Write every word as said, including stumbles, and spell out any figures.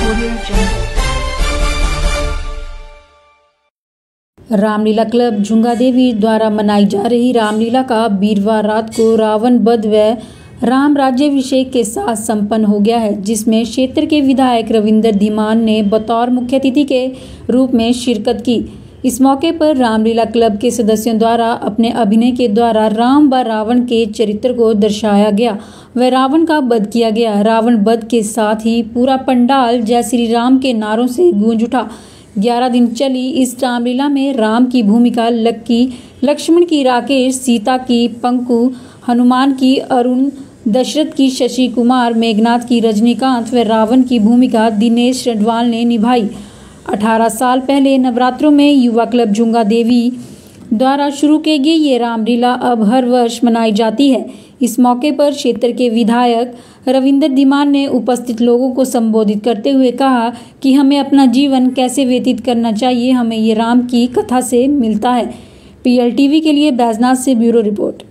Ramlila club झुंगादेवी द्वारा मनाई जा रही रामलीला का वीरवार रात को रावण वध व राम राज्याभिषेक के साथ संपन्न हो गया है, जिसमें क्षेत्र के विधायक रविंद्र धीमान ने बतौर मुख्य अतिथि के रूप में शिरकत की। इस मौके पर रामलीला क्लब के सदस्यों द्वारा अपने अभिनय के द्वारा राम व रावण के चरित्र को दर्शाया गया व रावण का वध किया गया। रावण वध के साथ ही पूरा पंडाल जय श्री राम के नारों से गूंज उठा। ग्यारह दिन चली इस रामलीला में राम की भूमिका लक्की, लक्ष्मण की राकेश, सीता की पंकु, हनुमान की अरुण, दशरथ की शशि कुमार, मेघनाथ की रजनीकांत व रावण की भूमिका दिनेश रडवाल ने निभाई। अठारह साल पहले नवरात्रों में युवा क्लब झुंगादेवी द्वारा शुरू की गई ये रामलीला अब हर वर्ष मनाई जाती है। इस मौके पर क्षेत्र के विधायक रविंद्र धीमान ने उपस्थित लोगों को संबोधित करते हुए कहा कि हमें अपना जीवन कैसे व्यतीत करना चाहिए, हमें ये राम की कथा से मिलता है। पीएल टीवी के लिए बैजनाथ से ब्यूरो रिपोर्ट।